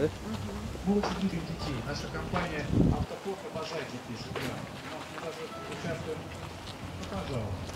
да? Мы очень любим детей. Наша компания «Автопорт» обожает детей. Мы даже участвуем. Ну, пожалуйста.